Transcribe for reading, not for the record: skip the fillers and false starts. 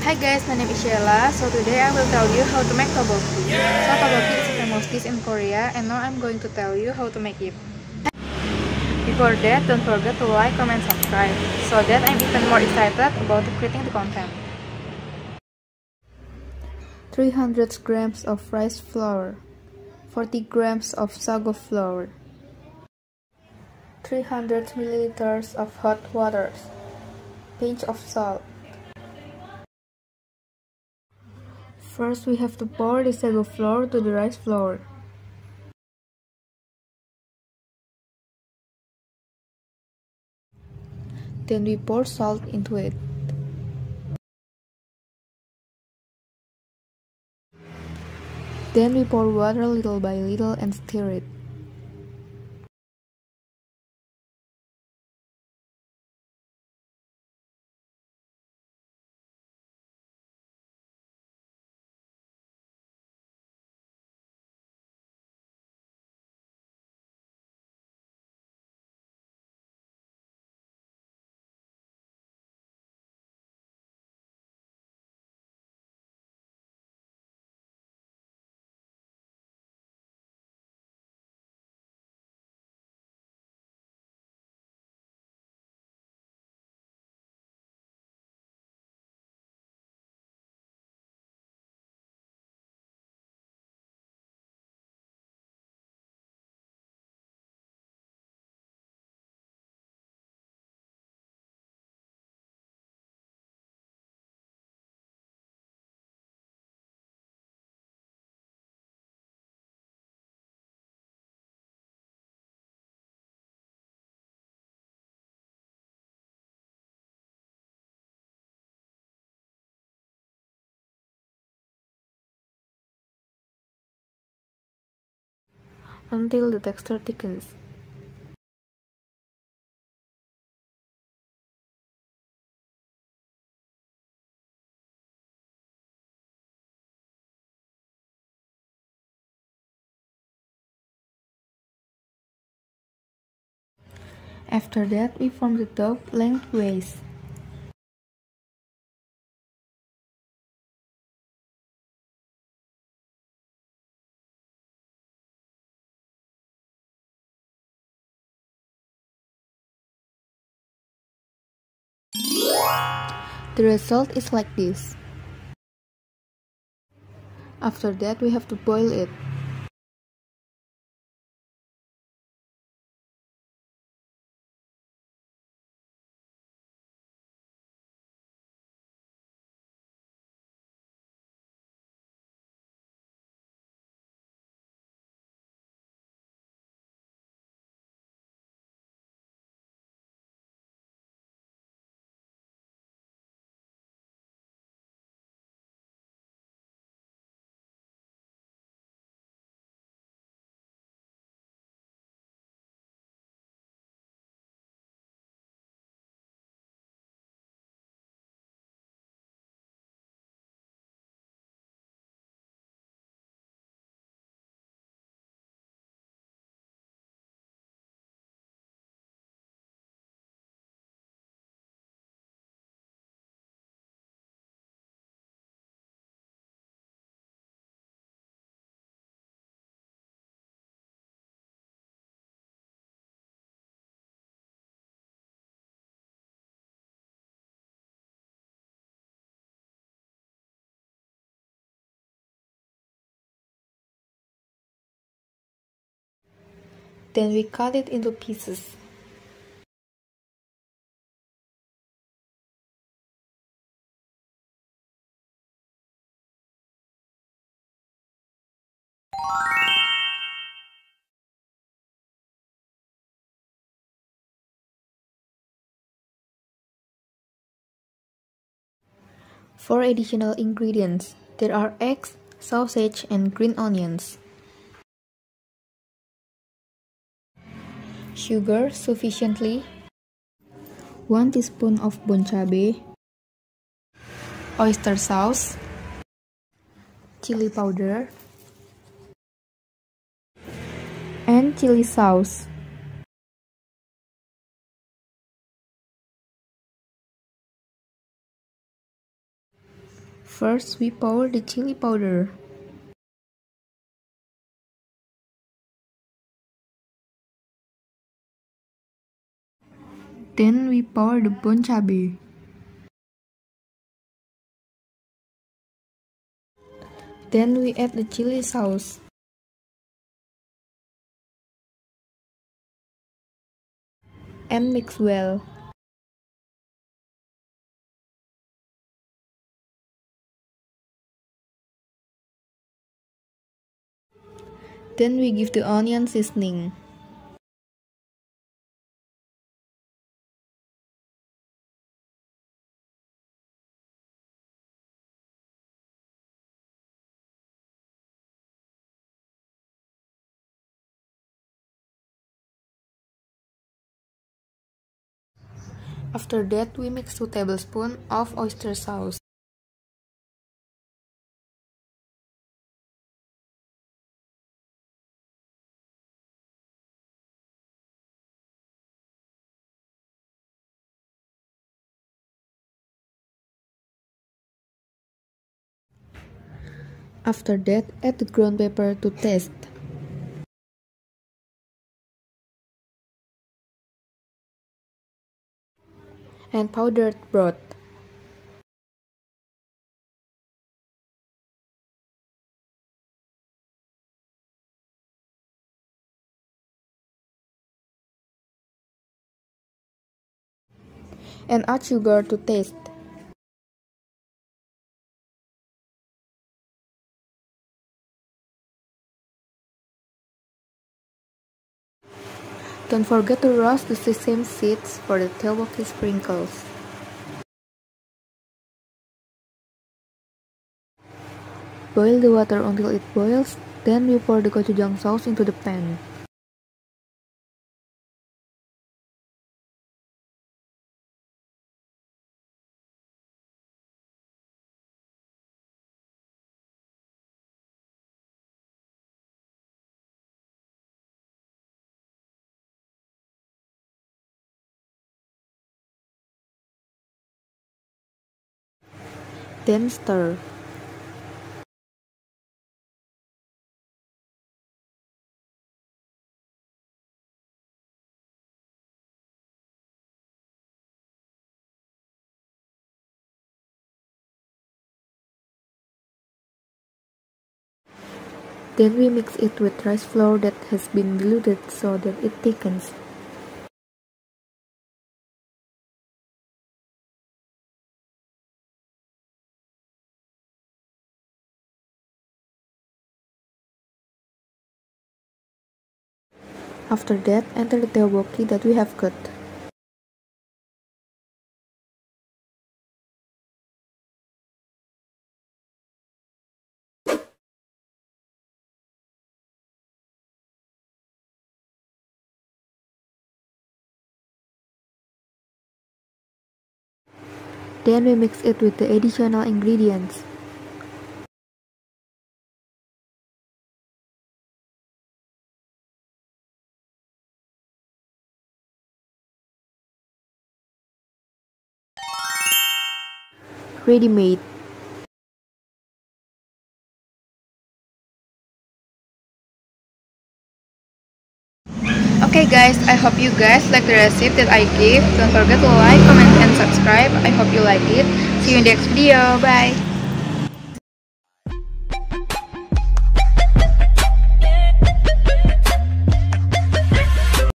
Hi guys, my name is Sheila. So today I will tell you how to make tteokbokki. So tteokbokki is a famous dish in Korea, and now I'm going to tell you how to make it. Before that, don't forget to like, comment, subscribe, so that I'm even more excited about creating the content. 300 grams of rice flour, 40 grams of sago flour, 300 milliliters of hot water, pinch of salt. First, we have to pour the sago flour to the rice flour. Then we pour salt into it. Then we pour water little by little and stir it. Until the texture thickens. After that, we form the dough lengthways. The result is like this. After that, we have to boil it. Then we cut it into pieces. For additional ingredients, there are eggs, sausage, and green onions. Sugar sufficiently, 1 teaspoon of bonchabe, oyster sauce, chili powder, and chili sauce. First, we pour the chili powder. Then we pour the bon cabe. Then we add the chili sauce. And mix well. Then we give the onion seasoning. After that, we mix 2 tablespoons of oyster sauce. After that, add the ground pepper to taste. And powdered broth. And add sugar to taste. Don't forget to roast the sesame seeds for the tteokbokki sprinkles. Boil the water until it boils, then we pour the gochujang sauce into the pan. Then stir. Then we mix it with rice flour that has been diluted so that it thickens. After that, enter the tteokbokki that we have cut. Then we mix it with the additional ingredients. Ready-made. Okay guys, I hope you guys like the recipe that I gave. Don't forget to like, comment, and subscribe. I hope you like it. See you in the next video. Bye.